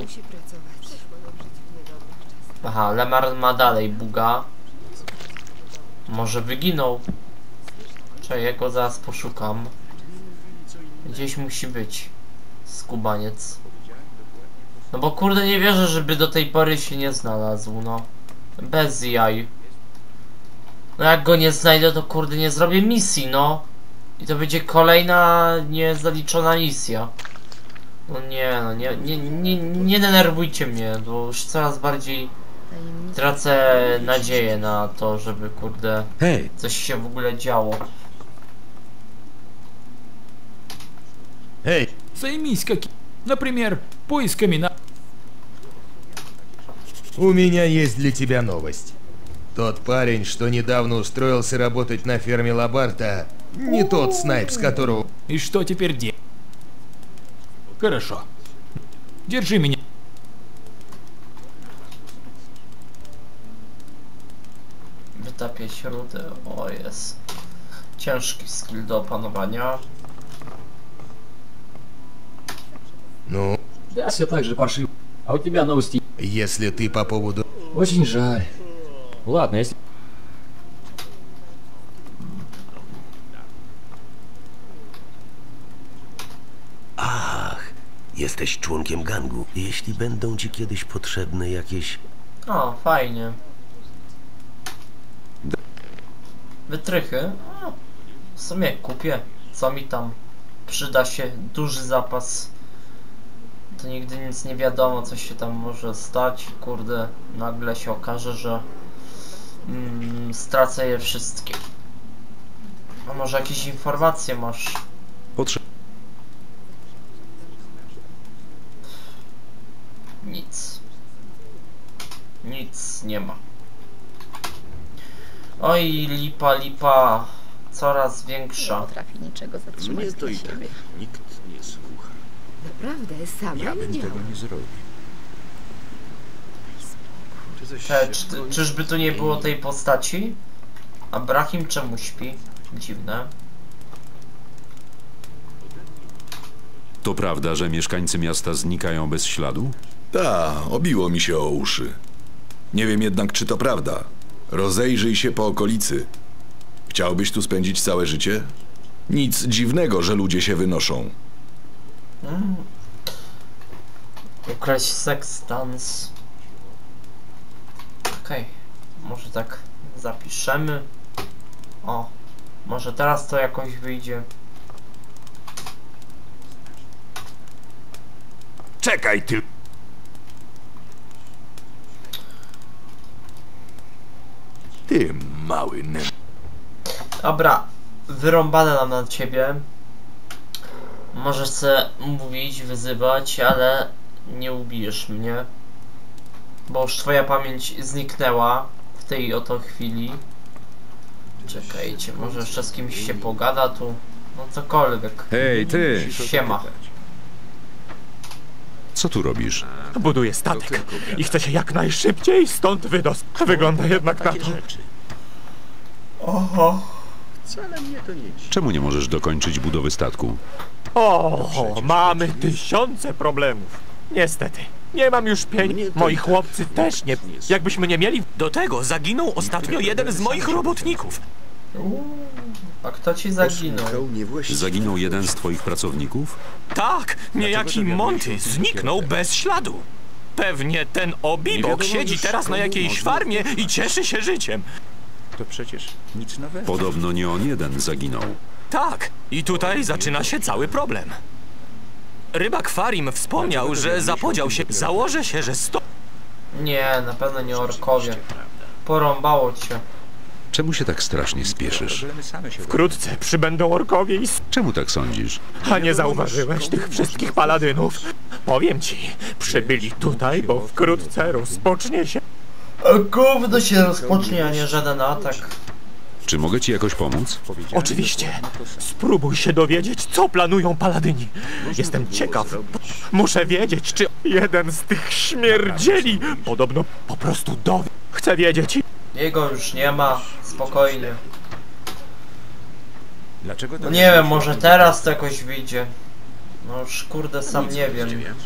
Aha, Lemar ma dalej buga. Może wyginął. Czekaj, ja go zaraz poszukam. Gdzieś musi być skubaniec. No bo kurde nie wierzę, żeby do tej pory się nie znalazł, no. Bez jaj. No jak go nie znajdę, to kurde nie zrobię misji, no. I to będzie kolejna niezaliczona misja. No nie, no nie, nie, nie, nie denerwujcie mnie, bo już coraz bardziej tracę nadzieję na to, żeby kurde Hej. coś się w ogóle działo. Эй, Займись каким, например, поисками на... У меня есть для тебя новость. Тот парень, что недавно устроился работать на ферме Лабарта, не тот снайп, с которого... И что теперь делать? Хорошо. Держи меня. Wytapię śruty, o jest. Ciężki skill do opanowania. Ну? Да, все так же паршиво. А у тебя новости? Если ты по поводу... Очень жаль. Ладно, если... Ach, jesteś członkiem gangu. Jeśli będą ci kiedyś potrzebne jakieś... O, fajnie. Wytrychy? A, w sumie kupię. Co mi tam przyda się? Duży zapas. To nigdy nic nie wiadomo, co się tam może stać. Kurde, nagle się okaże, że mm, stracę je wszystkie. A może jakieś informacje masz? Potrze Nic. Nic nie ma. Oj, lipa, lipa. Coraz większa. Nie potrafi niczego zatrzymać Mnie to dla i tak siebie. nikt nie słucha. Naprawdę, sama Ja bym widziałam. tego nie zrobił. Cze, czy, czyżby tu nie było tej postaci? Abrahim czemu śpi? Dziwne. To prawda, że mieszkańcy miasta znikają bez śladu? Ta, obiło mi się o uszy. Nie wiem jednak, czy to prawda. Rozejrzyj się po okolicy. Chciałbyś tu spędzić całe życie? Nic dziwnego, że ludzie się wynoszą. Mm. Ukraść sextans. Okej, okay. Może tak zapiszemy. O, może teraz to jakoś wyjdzie. Czekaj ty. Ty, mały nym. Dobra, wyrąbane nam na ciebie. Możesz se mówić, wyzywać, ale nie ubijesz mnie. Bo już twoja pamięć zniknęła w tej oto chwili. Czekajcie, może jeszcze z kimś się pogada tu. No cokolwiek. Hej, ty! Siema. Co tu robisz? Buduję statek i chcę się jak najszybciej stąd wydostać. Wygląda jednak na to. Oho. Wcale mnie to nie dziwi. Czemu nie możesz dokończyć budowy statku? O, mamy tysiące problemów. Niestety, nie mam już pieniędzy. Moi chłopcy też nie. Jakbyśmy nie mieli... Do tego zaginął ostatnio jeden z moich robotników. A kto ci zaginął? Zaginął jeden z twoich pracowników? Tak, niejaki Monty zniknął bez śladu. Pewnie ten obibok siedzi teraz na jakiejś farmie i cieszy się życiem. To przecież nic nowego. Podobno nie on jeden zaginął. Tak, i tutaj zaczyna się cały problem. Rybak Farim wspomniał, że zapodział się. Założę się, że sto... Nie, na pewno nie orkowie. Porąbało cię. Czemu się tak strasznie spieszysz? Wkrótce przybędą orkowie i... Czemu tak sądzisz? A nie zauważyłeś tych wszystkich paladynów? Powiem ci, przybyli tutaj, bo wkrótce rozpocznie się... A gówno się rozpocznie, a nie żaden atak. Czy mogę ci jakoś pomóc? Oczywiście. Spróbuj się dowiedzieć, co planują paladyni. Jestem ciekaw. Muszę wiedzieć, czy jeden z tych śmierdzieli podobno po prostu dowie. Chcę wiedzieć. Jego już nie ma. Spokojnie. Dlaczego No nie wiem, może teraz to jakoś wyjdzie. No już kurde sam nie wiem.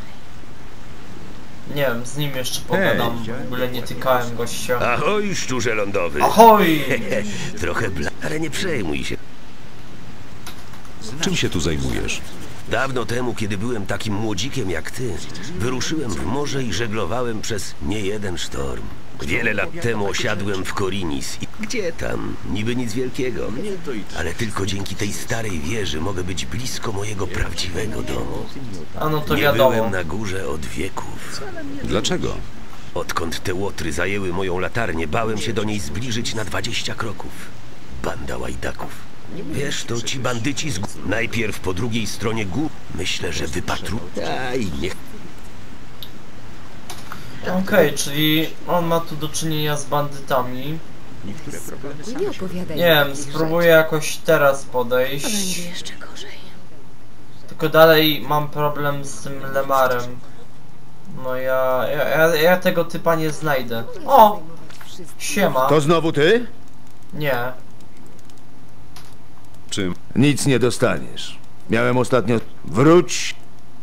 Nie wiem, z nim jeszcze pogadam. W ogóle nie tykałem gościa. Ahoj, szczurze lądowy. Ahoj! Trochę bla... ale nie przejmuj się. Czym się tu zajmujesz? Dawno temu, kiedy byłem takim młodzikiem jak ty, wyruszyłem w morze i żeglowałem przez niejeden sztorm. Wiele lat temu osiadłem w Korinis i gdzie tam? Niby nic wielkiego. Ale tylko dzięki tej starej wieży mogę być blisko mojego prawdziwego domu. A no to Nie wiadomo. byłem na górze od wieków. Dlaczego? Odkąd te łotry zajęły moją latarnię, bałem się do niej zbliżyć na dwadzieścia kroków. Banda łajdaków. Wiesz, to ci bandyci z gór. Najpierw po drugiej stronie gór. Myślę, że wypatru... Aj, niech... Okej, okay, czyli on ma tu do czynienia z bandytami. Nie opowiadaj. Nie wiem, spróbuję jakoś teraz podejść. Będzie jeszcze gorzej. Tylko dalej mam problem z tym Lemarem. No ja, ja, ja, ja tego typa nie znajdę. O! Siema. To znowu ty? Nie. Czym? Nic nie dostaniesz. Miałem ostatnio... Wróć!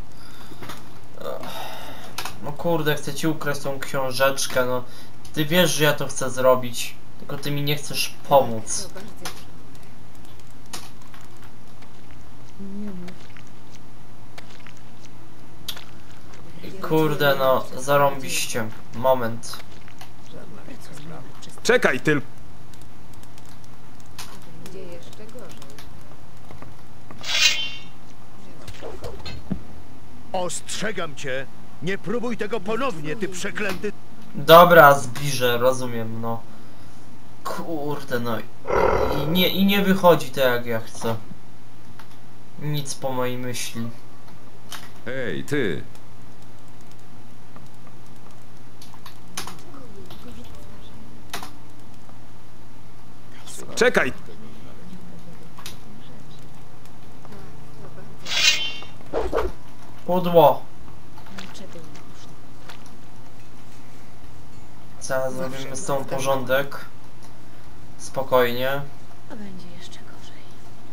No kurde, chcę ci ukraść tą książeczkę, no. Ty wiesz, że ja to chcę zrobić. Tylko ty mi nie chcesz pomóc. I kurde, no, zarąbiście. Moment. Czekaj tylko. Ostrzegam cię! Nie próbuj tego ponownie, ty przeklęty... Dobra, zbliżę, rozumiem, no. Kurde, no. I nie, i nie wychodzi to jak ja chcę. Nic po mojej myśli. Hej, ty! Czekaj. Pudło. Zaraz zrobimy z tą porządek. Spokojnie. A będzie jeszcze gorzej.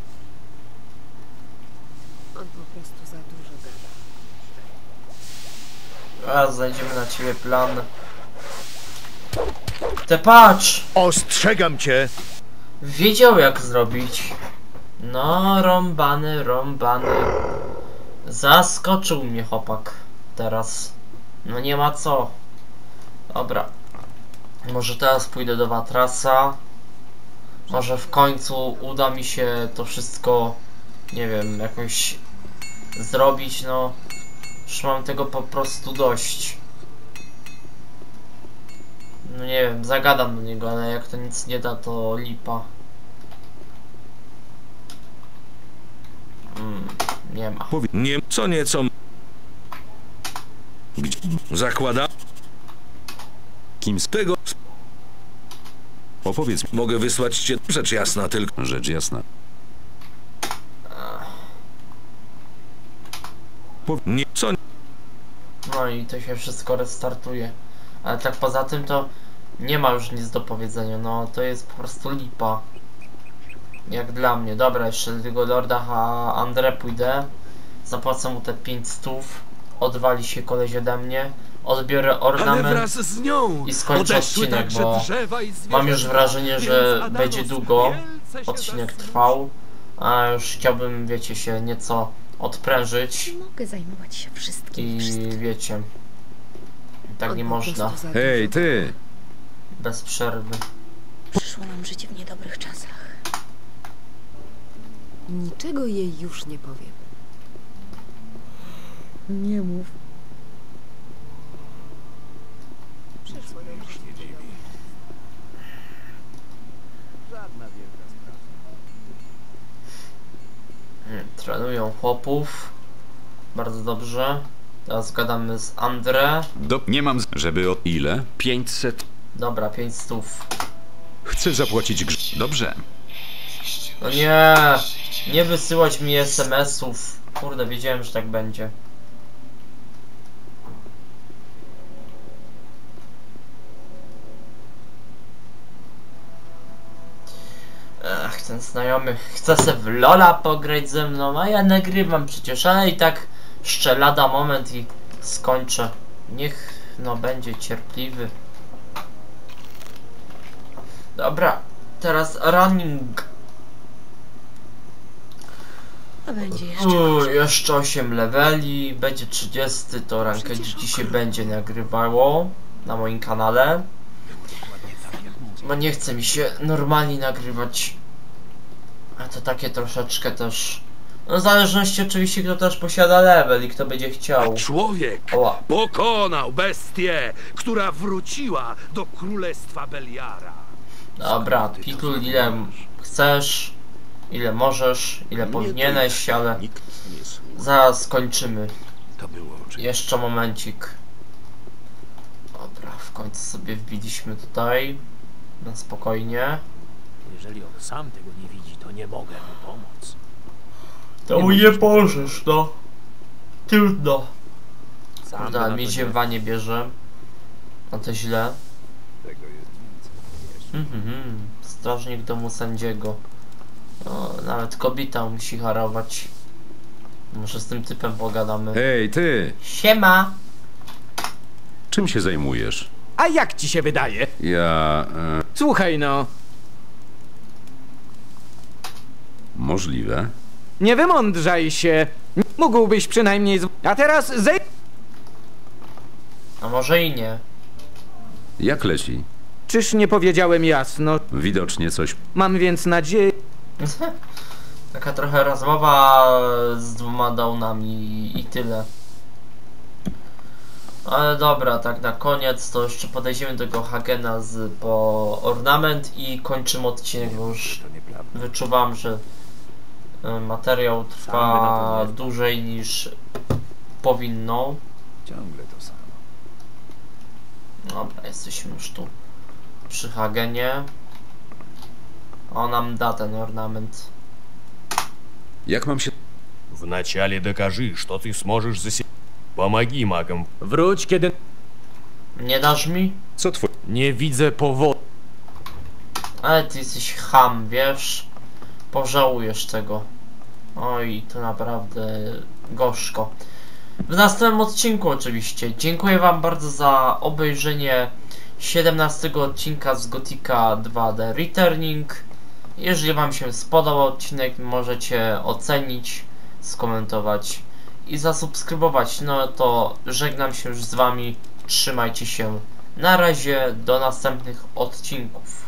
On po prostu za dużo gada. Raz znajdziemy na ciebie plan. Te patrz! Ostrzegam cię! Wiedział jak zrobić. No, rąbany, rąbany. Zaskoczył mnie chłopak. Teraz. No nie ma co. Dobra. Może teraz pójdę do Watrasa. Może w końcu uda mi się to wszystko, nie wiem, jakoś zrobić, no. Już mam tego po prostu dość. No nie wiem, zagadam do niego, ale jak to nic nie da, to lipa. Mm, nie ma. Nie, co nieco... Zakłada... Kim z tego... Opowiedz. Mogę wysłać cię... Rzecz jasna tylko... Rzecz jasna. Nie, co... No i to się wszystko restartuje. Ale tak poza tym to nie ma już nic do powiedzenia, no to jest po prostu lipa. Jak dla mnie. Dobra, jeszcze do tego Lorda a Andre pójdę. Zapłacę mu te pięć stów. Odwali się koleś ode mnie. Odbiorę ornament z nią i skończę odcinek, bo mam już wrażenie, że będzie długo odcinek trwał. A już chciałbym, wiecie, się nieco odprężyć. Nie mogę zajmować się wszystkim. I wiecie, tak nie można. Hej, ty! Bez przerwy. Przyszło nam życie w niedobrych czasach. Niczego jej już nie powiem. Nie mów. Przyszło nam już nie dziwi. Żadna wielka sprawa. Hmm, trenują chłopów. Bardzo dobrze. Teraz gadamy z Andre. Do... Nie mam... Z... Żeby od... Ile? pięćset. Dobra, pięć stów. Chcę zapłacić grz... Dobrze. No nie! Nie wysyłać mi es em esów. Kurde, wiedziałem, że tak będzie. Ach, ten znajomy chce se w Lola pograć ze mną, a ja nagrywam przecież, ale i tak jeszcze lada moment i skończę. Niech no będzie cierpliwy. Dobra, teraz running. A będzie jeszcze. Uuu, jeszcze osiem leveli, będzie trzydzieści, to rankę dzisiaj będzie nagrywało na moim kanale. Bo nie chce mi się normalnie nagrywać. A to takie troszeczkę też... No w zależności oczywiście kto też posiada level i kto będzie chciał. Człowiek Oła. pokonał bestię, która wróciła do królestwa Beliara. Dobra, Pitul, ile chcesz, ile możesz, ile powinieneś, ale zaraz skończymy. Jeszcze momencik. Dobra, w końcu sobie wbiliśmy tutaj. Na spokojnie. Jeżeli on sam tego nie widzi, to nie mogę mu pomóc. To mu nie możesz, no. Trudno. Kurde, ale mi ziewanie bierze. No to źle. Mhm, strażnik domu sędziego. No, nawet kobieta musi harować. Może z tym typem pogadamy. Hej, ty! Siema! Czym się zajmujesz? A jak ci się wydaje? Ja... E... Słuchaj no. Możliwe. Nie wymądrzaj się. Mógłbyś przynajmniej z... A teraz zej... A może i nie. Jak leci? Czyż nie powiedziałem jasno? Widocznie coś... Mam więc nadzieję... Taka trochę rozmowa z dwoma downami i tyle. Ale dobra, tak na koniec to jeszcze podejdziemy do tego Hagena z, po ornament i kończymy odcinek, bo już wyczuwam, że materiał trwa dłużej niż powinno. Ciągle to samo. Dobra, jesteśmy już tu przy Hagenie. On nam da ten ornament. Jak mam się... Вначале докажи, что ты сможешь за себя. Помоги магам. Wróć kiedy... Nie dasz mi? Co twój... Nie widzę powodu. Ale ty jesteś cham, wiesz? Pożałujesz tego. Oj, to naprawdę gorzko. W następnym odcinku oczywiście. Dziękuję wam bardzo za obejrzenie siedemnastego odcinka z Gothica dwa The Returning. Jeżeli wam się spodobał odcinek, możecie ocenić, skomentować i zasubskrybować. No to żegnam się już z wami. Trzymajcie się. Na razie, do następnych odcinków.